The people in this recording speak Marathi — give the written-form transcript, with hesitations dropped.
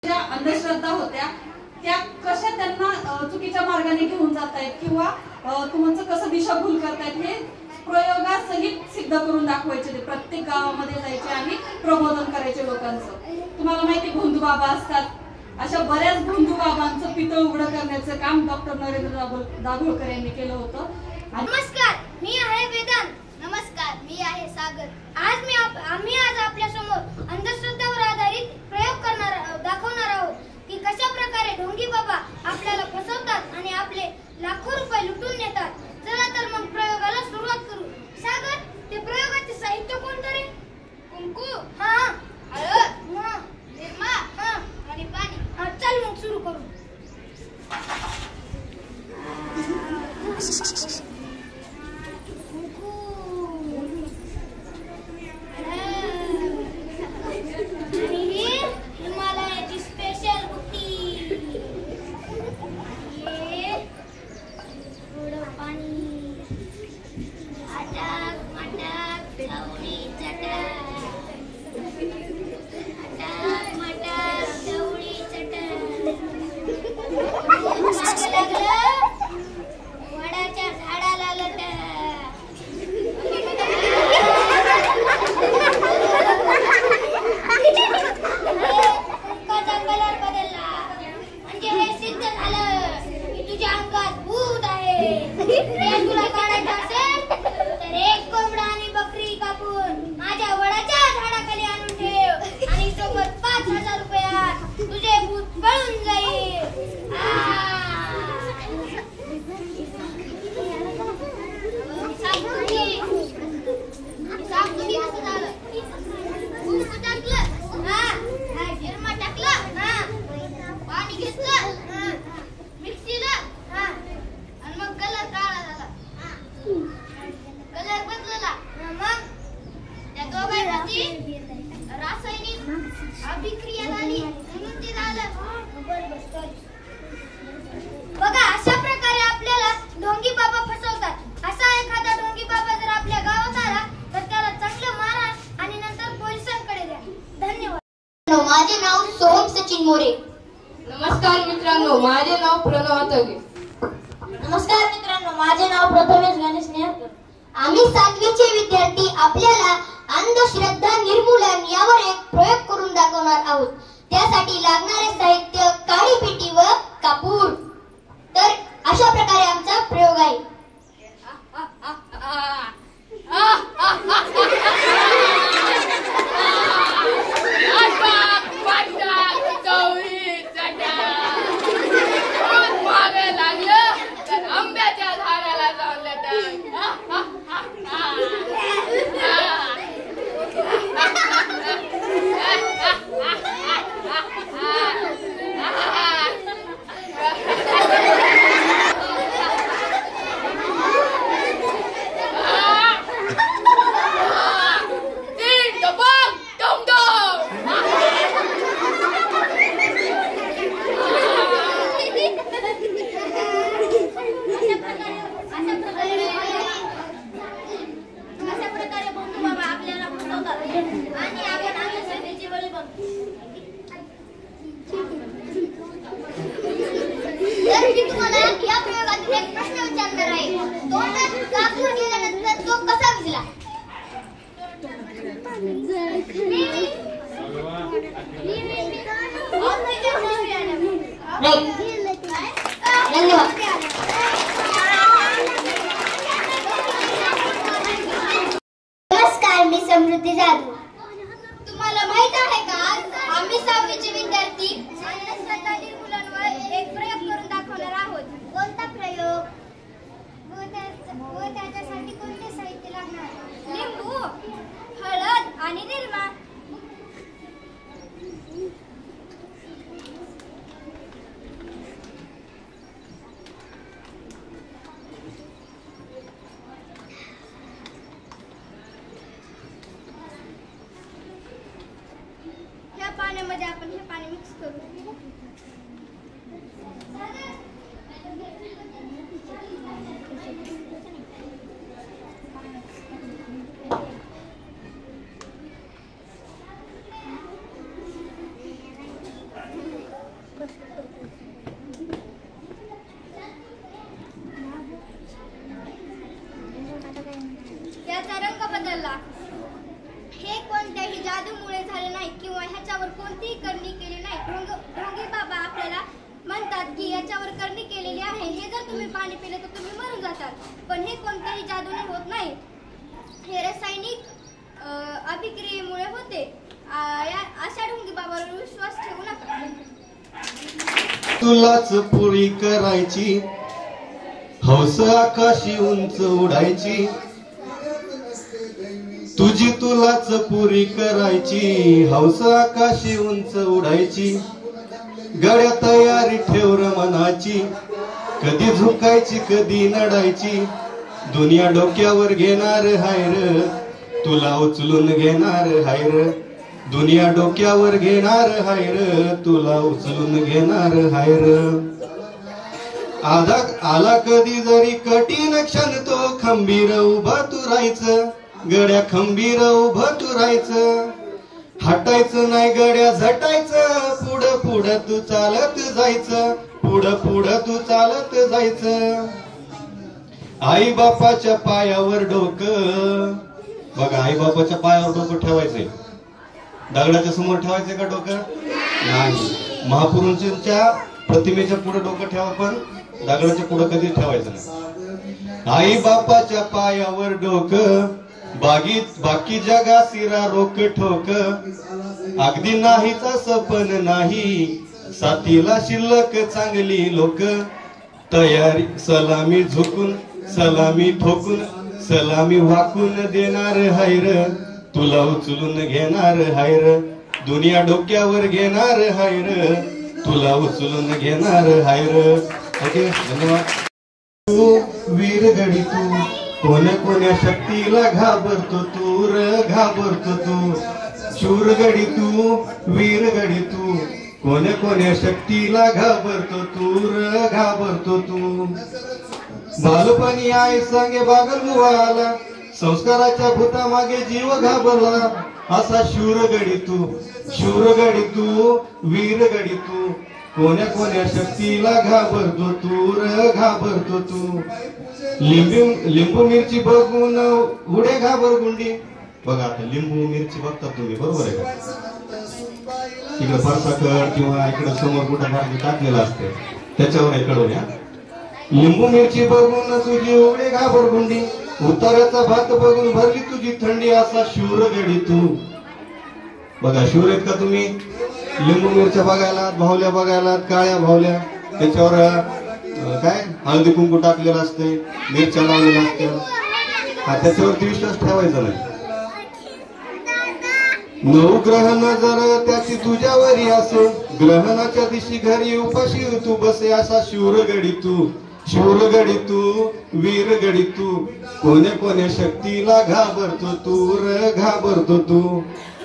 ज्या अंधश्रद्धा होत्या त्या कशा त्यांना चुकीच्या मार्गाने घेऊन जात आहेत किंवा तुमचं कसं दिशाभूल करतायत हे प्रयोगासहित सिद्ध करून दाखवायचे. ते प्रत्येक गावामध्ये जायचे आणि प्रबोधन करायचे लोकांचं. तुम्हाला माहिती भोंदू बाबा असतात, अशा बऱ्याच भोंदू बाबांचं पितळ उघडं करण्याचं काम डॉक्टर नरेंद्र दाभोळकर यांनी केलं होतं. नमस्कार, मी आहे वेदांत. नमस्कार, मी आहे सागर. आम्ही आज आपल्या समोर अंधश्रद्धावर आधारित प्रयोग दाखवणार आहोत की कशा प्रकारे ढोंगी बाबा आपल्याला फसवतात आणि आपले लाखो रुपये लुटून नेतात. चला तर मग प्रयोगाला सुरुवात करू. सागर, ते प्रयोगाचे साहित्य कोणतं रे? कुंकू, हा, हळद, हा, निरमा, हा, आणि पाणी. चल मग सुरू करू. बघा, अशा प्रकारे आपल्याला ढोंगी बाबा फसवतात. असा एखादा ढोंगी बाबा जर आपल्या गावात आला तर त्याला चांगलं मारा आणि नंतर पोलिसांकडे द्या. धन्यवाद. माझे नाव सोहम सचिन मोरे. नमस्कार मित्रांनो, माझे नाव प्रणव आतगे. नमस्कार मित्रांनो, माझे नाव प्रथमेश गणेश नेहरकर. आम्ही 7वीचे विद्यार्थी आपल्याला अंधश्रद्धा निर्मूलन यावर एक प्रयोग करून दाखवणार आहोत. त्यासाठी लागणारे साहित्य काळी पेटी व कापूर. तर अशा प्रकारे आमचा प्रयोग आहे. आंब्याच्या झाडाला जाऊन नमस्कार, मी समृद्धी जाधव. तुम्हाला माहित आहे का, आम्ही 6वीचे विद्यार्थी अंधश्रद्धा निर्मूलनावर एक प्रयोग करून दाखवणार आहोत. कोणता प्रयोग व त्याच्यासाठी कोणते साहित्य लागणार? लिंबू, हळद आणि निरमा. ह्या पाण्यामध्ये आपण हे पाणी मिक्स करू. म्हणतात की याच्यावर करणी केलेली आहे, हे जर तुम्ही पाणी पिले तर तुम्ही मरून जातात, पण हे कोणत्याही जादूने होत नाही, हे रासायनिक अभिक्रियेमुळे होते. अशा ढोंगी बाबावर विश्वास ठेवू नका. तुलाच पुरी करायची, हौस आकाशी उंच उडायची, तुझी तुलाच पुरी करायची, हौस आकाशी उंच उडायची, गड्या तयारी ठेव र मनाची, कधी झुकायची कधी नडायची, दुनिया डोक्यावर घेणार हायर, तुला उचलून घेणार हायर, दुनिया डोक्यावर घेणार हायर, तुला उचलून घेणार हायर. आला कधी जरी कठीण क्षण तो खंबीर उभा तू राहायचं, गड्या खंबीर उभं तू राहायचं, हटायचं नाही गड्या झटायचं, पुढं पुढं तू चालत जायचं, पुढं पुढं तू चालत जायचं. आई बापाच्या पायावर डोकं, बघा आई बापाच्या पायावर डोकं ठेवायचंय, दगडाच्या समोर ठेवायचंय का डोकं? नाही. महापुरुषांच्या प्रतिमेच्या पुढे डोकं ठेवा, पण दगडाच्या पुढे कधी ठेवायचं नाही. आई बापाच्या पायावर डोकं, बाकी जगा सिरा रोक ठोक, अगदी नाहीचा सपन नाही, साथीला शिल्लक चांगली लोक, तयारी सलामी झुकून सलामी ठोकून सलामी वाकून देणार हायर, तुला उचलून घेणार हायर, दुनिया डोक्यावर घेणार हायर, तुला उचलून घेणार हायर. ओके, धन्यवाद. तू वीर गडी तू, कोण्या कोण्या शक्तीला घाबरतो तू र घाबरतो तू, शूर गडी तू वीर गडी तू, कोण्या कोण्या शक्तीला घाबरतो तू र घाबरतो तू. बालपणी आई सांगे बागल मुवाला, संस्काराच्या भूतामागे जीव घाबरला, असा शूर गडी तू वीर गडी तू, कोण्या कोण्या शक्तीला घाबरतो तू र घाबरतो तू. लिंबू मिरची बघून उडे घाबर गुंडी, बघा आता लिंबू मिरची बघता तुम्ही, बरोबर आहे का? इकडे फरसाकड किंवा इकडे समोर कुठं भाजी टाकलेलं असते त्याच्यावर आहे कडवल्या. लिंबू मिरची बघून तुझी उघडे घाबर गुंडी, उतार्याचा भात बघून भरली तुझी थंडी, असा शूर गडी तू. बघा शूर आहेत का तुम्ही? लिंबू मिरच्या बघायला, भावल्या बघायला, काळ्या भावल्या, त्याच्यावर काय हळदी कुंकू टाकलेलं असते, मिरच्या लावलेल्या असत्या, त्याच्यावरती विश्वास ठेवायचा नाही. नवग्रहण जर त्याची तुझ्यावरी असो, ग्रहणाच्या दिवशी घरी उपाशी तू बसे, असा शूर गडी तू वीर गडी तू, कोण्या कोण्या शक्तीला घाबरतो तू र घाबरतो तू.